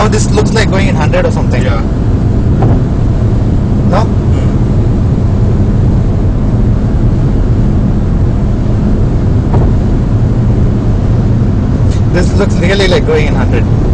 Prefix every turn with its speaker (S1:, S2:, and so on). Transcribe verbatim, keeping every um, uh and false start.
S1: Now this looks like going in one hundred or something.
S2: Yeah.
S1: No? This looks really like going in one hundred.